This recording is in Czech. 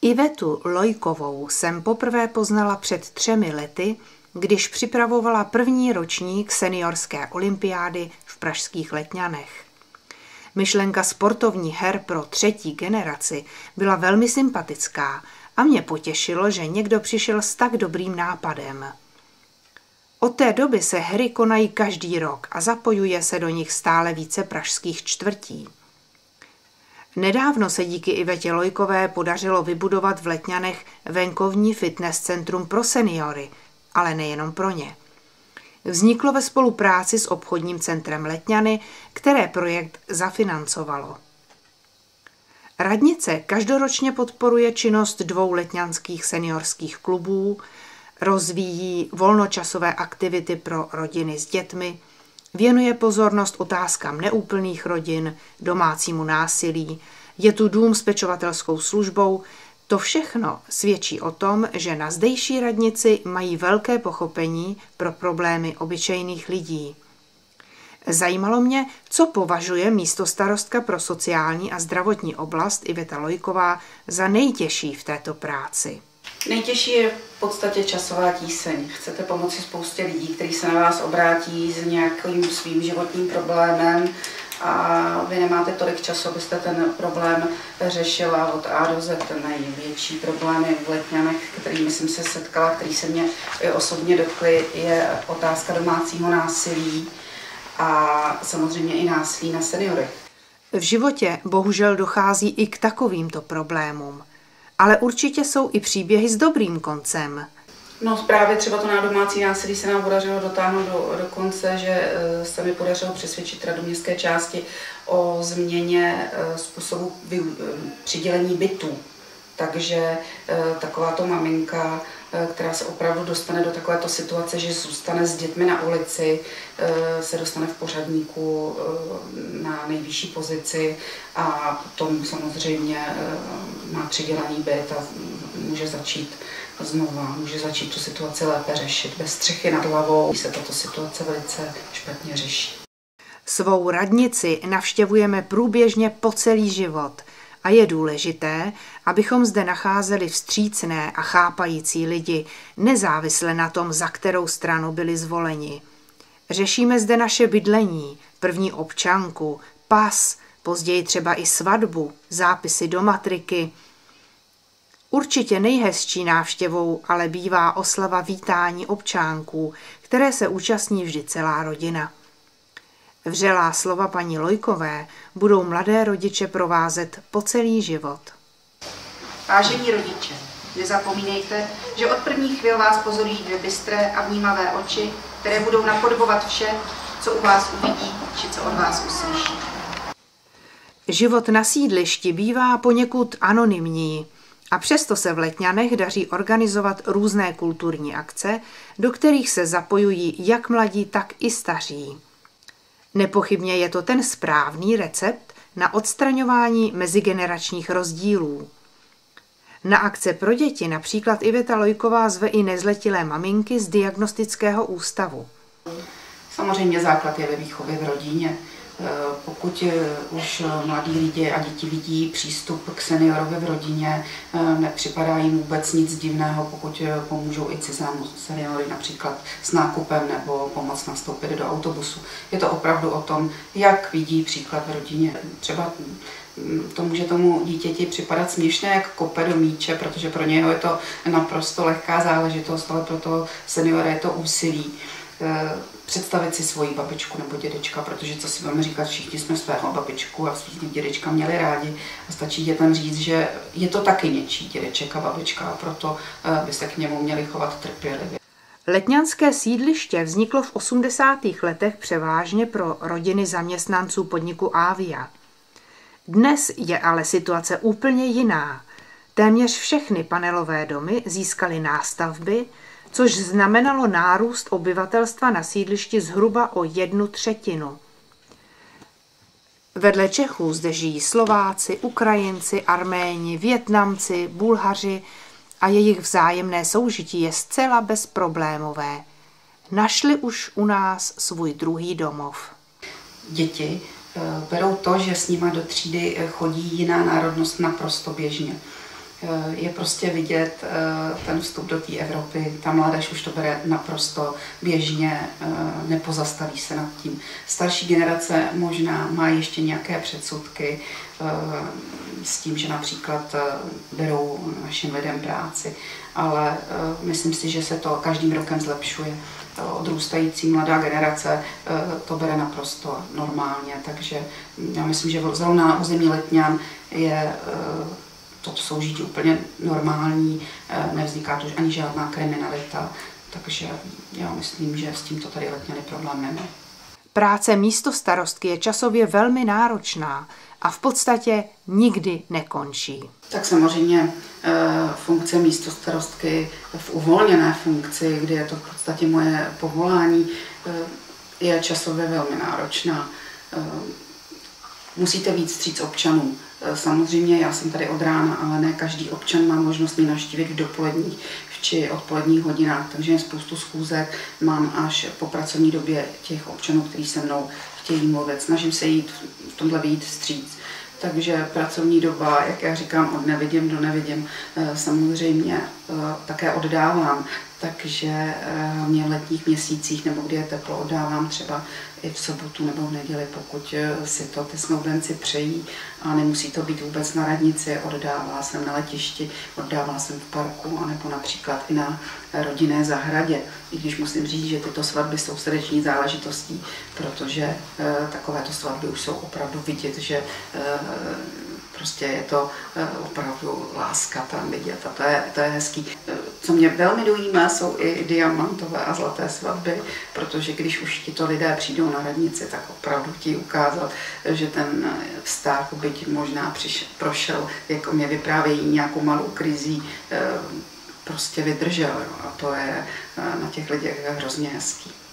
Ivetu Lojkovou jsem poprvé poznala před 3 lety, když připravovala první ročník seniorské olympiády v pražských Letňanech. Myšlenka sportovních her pro 3. generaci byla velmi sympatická a mě potěšilo, že někdo přišel s tak dobrým nápadem. Od té doby se hry konají každý rok a zapojuje se do nich stále více pražských čtvrtí. Nedávno se díky Ivetě Lojkové podařilo vybudovat v Letňanech venkovní fitness centrum pro seniory, ale nejenom pro ně. Vzniklo ve spolupráci s obchodním centrem Letňany, které projekt zafinancovalo. Radnice každoročně podporuje činnost 2 letňanských seniorských klubů, rozvíjí volnočasové aktivity pro rodiny s dětmi, věnuje pozornost otázkám neúplných rodin, domácímu násilí, je tu dům s pečovatelskou službou. To všechno svědčí o tom, že na zdejší radnici mají velké pochopení pro problémy obyčejných lidí. Zajímalo mě, co považuje místostarostka pro sociální a zdravotní oblast Iveta Lojková za nejtěžší v této práci. Nejtěžší je v podstatě časová tíseň. Chcete pomoci spoustě lidí, kteří se na vás obrátí s nějakým svým životním problémem a vy nemáte tolik času, abyste ten problém řešila od A do Z. Ten největší problémy v Letňanech, kterými jsem se setkala, který se mě osobně dotkly, je otázka domácího násilí a samozřejmě i násilí na seniorech. V životě bohužel dochází i k takovýmto problémům. Ale určitě jsou i příběhy s dobrým koncem. No právě třeba to na domácí násilí se nám podařilo dotáhnout do konce, že se mi podařilo přesvědčit Radu městské části o změně způsobu přidělení bytů. Takže takováto maminka, která se opravdu dostane do takovéto situace, že zůstane s dětmi na ulici, se dostane v pořadníku na nejvyšší pozici a potom samozřejmě má přidělený byt a může začít znova, může začít tu situaci lépe řešit. Bez střechy nad hlavou se tato situace velice špatně řeší. Svou radnici navštěvujeme průběžně po celý život a je důležité, abychom zde nacházeli vstřícné a chápající lidi, nezávisle na tom, za kterou stranu byli zvoleni. Řešíme zde naše bydlení, první občanku, pas, později třeba i svatbu, zápisy do matriky. Určitě nejhezčí návštěvou ale bývá oslava vítání občánků, které se účastní vždy celá rodina. Vřelá slova paní Lojkové budou mladé rodiče provázet po celý život. Vážení rodiče, nezapomínejte, že od prvních chvil vás pozorují 2 bystré a vnímavé oči, které budou napodobovat vše, co u vás uvidí, či co od vás uslyší. Život na sídlišti bývá poněkud anonymní a přesto se v Letňanech daří organizovat různé kulturní akce, do kterých se zapojují jak mladí, tak i staří. Nepochybně je to ten správný recept na odstraňování mezigeneračních rozdílů. Na akce pro děti například Iveta Lojková zve i nezletilé maminky z diagnostického ústavu. Samozřejmě základ je ve výchově v rodině. Pokud už mladí lidé a děti vidí přístup k seniorovi v rodině, nepřipadá jim vůbec nic divného, pokud pomůžou i cizinnému seniory například s nákupem nebo pomoc nastoupit do autobusu. Je to opravdu o tom, jak vidí příklad v rodině. Třeba to může tomu dítěti připadat směšné, jak kope do míče, protože pro něho je to naprosto lehká záležitost, ale pro toho seniora je to úsilí. Představit si svoji babičku nebo dědečka, protože co si budeme říkat, všichni jsme svého babičku a svých dědečka měli rádi a stačí dětem říct, že je to taky něčí dědeček a babička a proto by se k němu měli chovat trpělivě. Letňanské sídliště vzniklo v 80. letech převážně pro rodiny zaměstnanců podniku Avia. Dnes je ale situace úplně jiná. Téměř všechny panelové domy získaly nástavby, což znamenalo nárůst obyvatelstva na sídlišti zhruba o 1/3. Vedle Čechů zde žijí Slováci, Ukrajinci, Arméni, Vietnamci, Bulhaři a jejich vzájemné soužití je zcela bezproblémové. Našli už u nás svůj druhý domov. Děti berou to, že s nima do třídy chodí jiná národnost naprosto běžně. Je prostě vidět ten vstup do té Evropy. Ta mládež už to bere naprosto běžně, nepozastaví se nad tím. Starší generace možná má ještě nějaké předsudky s tím, že například berou našim lidem práci, ale myslím si, že se to každým rokem zlepšuje. Odrůstající mladá generace to bere naprosto normálně, takže já myslím, že zrovna na území Letňan je to soužití úplně normální, nevzniká tu ani žádná kriminalita, takže já myslím, že s tímto tady Letňany problém nemá. Práce místostarostky je časově velmi náročná a v podstatě nikdy nekončí. Tak samozřejmě funkce místostarostky v uvolněné funkci, kdy je to v podstatě moje povolání, je časově velmi náročná. Musíte víc vstříc občanům. Samozřejmě já jsem tady od rána, ale ne každý občan má možnost mě navštívit v dopoledních či odpoledních hodinách, takže je spoustu schůzek mám až po pracovní době těch občanů, kteří se mnou chtějí mluvit. Snažím se jít v tomhle vyjít vstříc. Takže pracovní doba, jak já říkám, od nevidím do nevidím, samozřejmě také oddávám. Takže mě v letních měsících, nebo kdy je teplo, oddávám třeba i v sobotu nebo v neděli, pokud si to ty snoubenci přejí a nemusí to být vůbec na radnici. Oddávala jsem na letišti, oddávala jsem v parku, anebo například i na rodinné zahradě. I když musím říct, že tyto svatby jsou srdeční záležitostí, protože takovéto svatby už jsou opravdu vidět, že prostě je to opravdu láska tam vidět a to je hezký. Co mě velmi dojímá, jsou i diamantové a zlaté svatby, protože když už tito lidé přijdou na radnici, tak opravdu chtějí ukázat, že ten vztah, byť možná prošel, jako mě vyprávějí, nějakou malou krizí, prostě vydržel. A to je na těch lidech hrozně hezký.